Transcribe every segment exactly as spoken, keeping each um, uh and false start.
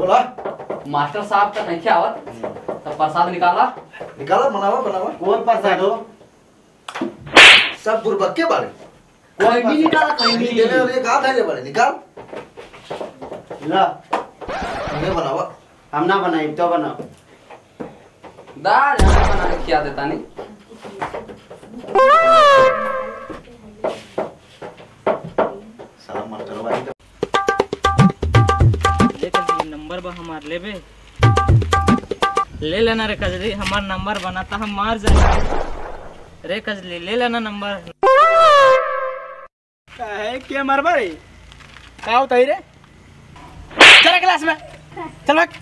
बोला मास्टर साहब का नहीं क्या आवत तो प्रसाद निकाला निकाला बनावा बनावा। कौन प्रसाद हो? सब बुरबक्के बारे कोई भी निकाला कोई नहीं भी देने वाले कहा था ये बड़े निकाल ला हमें बनावा। हम ना बनाई तो बनाओ। दाल यहाँ बना के खिया देता नहीं। साला मास्टर भाई नंबर बा हमार लेबे ले लेना रे कजली, हमार नंबर बनाता हम मार जाएंगे रे कजली, ले लेना नंबर। है क्या मरबा रे का होता रे? चल क्लास में चल भाग।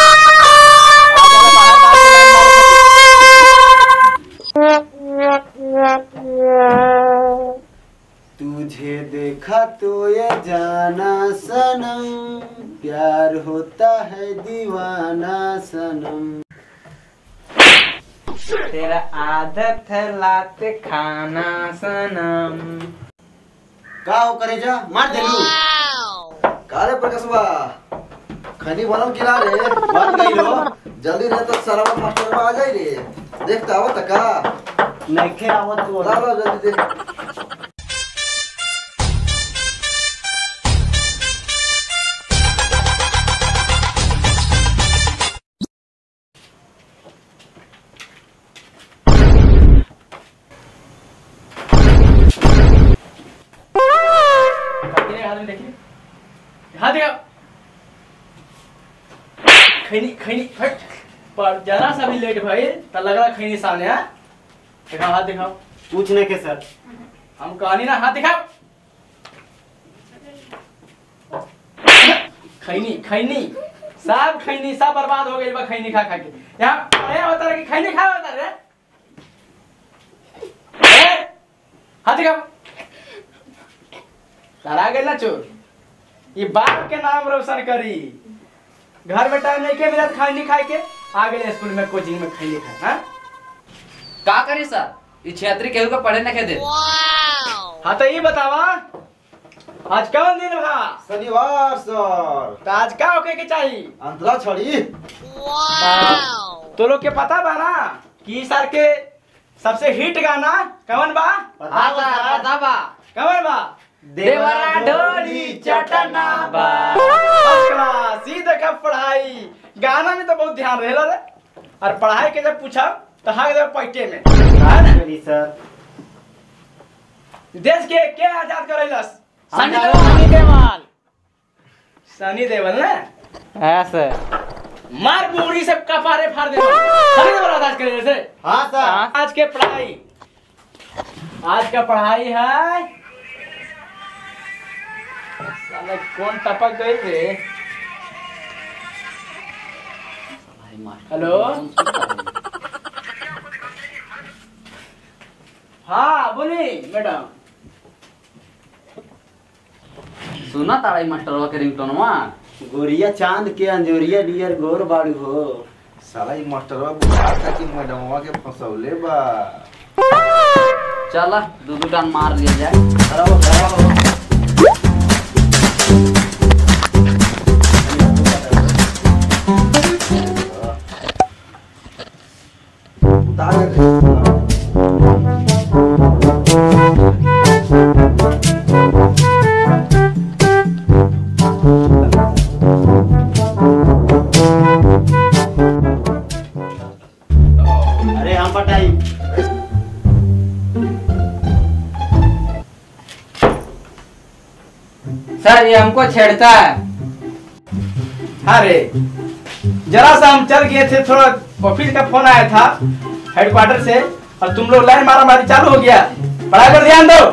तुझे देखा तो ये जाना सनम, प्यार होता है दीवाना सनम। तेरा आदत है लाते खाना सनम। का हो करे जा मार दे लू। काले प्रकाशवा खनी बनम किला रे बन गई लो। जल्दी रे तो सारा मास्टर आ जाई रे देखता आवत का नइखे आवत तो ला ला जल्दी देख। हाथ दिखाओ। खैनी खैनी हट पर जरा सा भी लेट भाई तो लग रहा खैनी सामने है। दिखाओ हाथ दिखाओ। पूछने के सर हम कहानी ना हाथ दिखाओ। खैनी खैनी सब खैनी सब बर्बाद हो गई बा खैनी खा खा के। यहाँ ये होता है कि खैनी खा होता है रे। हाथ दिखाओ। तारा गई ना चोर ये बाप के नाम रोशन करी। घर में टाइम नहीं के मिला खैनी खाए के आ गए स्कूल में कोचिंग में खैनी खाए। हाँ का करी सर ये छेत्री केहू को पढ़े न दे। हाँ तो ये बतावा आज कौन दिन भा? शनिवार सर तो आज का होके के चाहिए? अंतरा छड़ी तो लोग के पता बा ना कि इस साल के सबसे हिट गाना कौन बा? पता बा पता बा कौन बा? देवरा ढोली चटना बा। First class. सीधे का पढ़ाई गाना में तो बहुत ध्यान रहेला रे और पढ़ाई के जब पूछा तो हाँ जब पैटे में है ना सर देश के क्या आजाद करेलस? सनी देओल। सनी देओल ना ऐसे मार बूढ़ी से कपारे फाड़ दे। सनी देओल आजाद करे से। हाँ सर। आज के पढ़ाई आज का पढ़ाई है साला कौन टपक गई रे? हेलो हाँ बोली मैडम। सुना तारा मास्टरवा के रिंगटोनवा गोरिया चांद के अंजोरिया डियर गोर बाड़ू हो। साला ये मास्टरवा बुझा था कि मैडमवा के फसौले बा। चला दू दू टान मार दिया जाए। खराब खराब अरे हम पटाई सर ये हमको छेड़ता है। अरे जरा सा हम चल गए थे, थोड़ा ऑफिस का फोन आया था हेडक्वार्टर से और तुम लोग लाइन मारा मारी चालू हो गया। पढ़ाई पर ध्यान दो।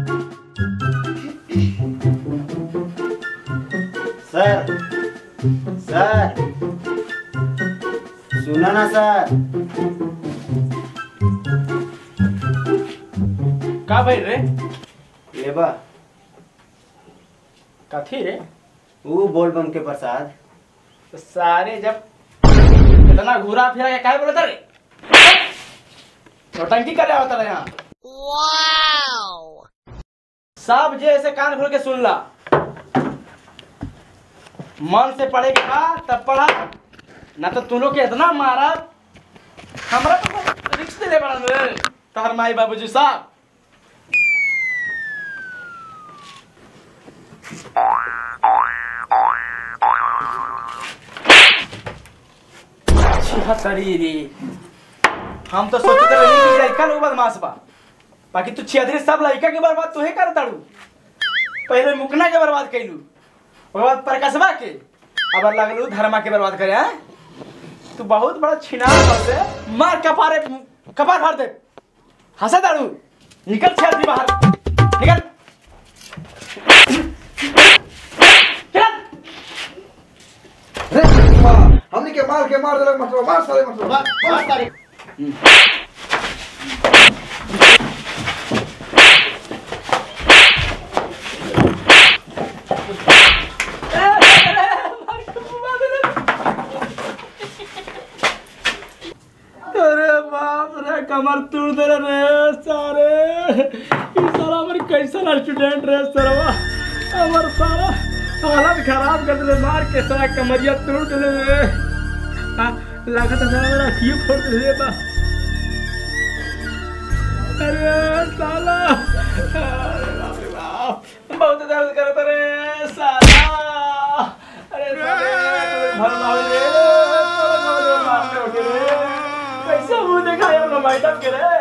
सर सर सुना ना सर। का भाई रे लेबा कथी रे? वो बोल बम के प्रसाद। तो सारे जब इतना घूरा फिरा के काहे बोलता रे? नौटंकी कर रहा होता रे यहाँ। सब जे ऐसे कान खोल के सुन ला। मन से पढ़ेगा तब पढ़ा, ना तो तुम लोग के इतना मारा हमरा तो रिक्स दिले बड़ा रे तहर माई बाबूजी साहब। छिहत्तरी रे हम तो सोचते रही कि लड़का लोग बदमाश बा, बाकी तू छिहत्तरी सब लड़का के बर्बाद तू ही कर ताड़ू। पहले मुकना के बर्बाद कैलू, उसके बाद प्रकाशवा के, अब लगलू धर्मा के बर्बाद करे। हैं तू बहुत बड़ा छिनार बसे, मार कपारे कपार फाड़ दे। हंसा ताड़ू, निकल छिहत्तरी बाहर निकल रे हमनी के मार के मार देलक मतलब मार सारे मतलब मार सारे। अरे बाप रे कमर तोड़ दे रे सारे। ये सारा हमारे कैसा स्टूडेंट रे सरवा, हमार सारा हालत खराब कर दे, मार के सारा कमरिया तोड़ दे रे। हां लागत है सारा मेरा अखियों फोड़ दे बा। अरे साला अरे बाप रे बाप बहुत दर्द करता रे साला। अरे साले भर मार रे कैसे मुंह दिखाया ना मैडम के रे।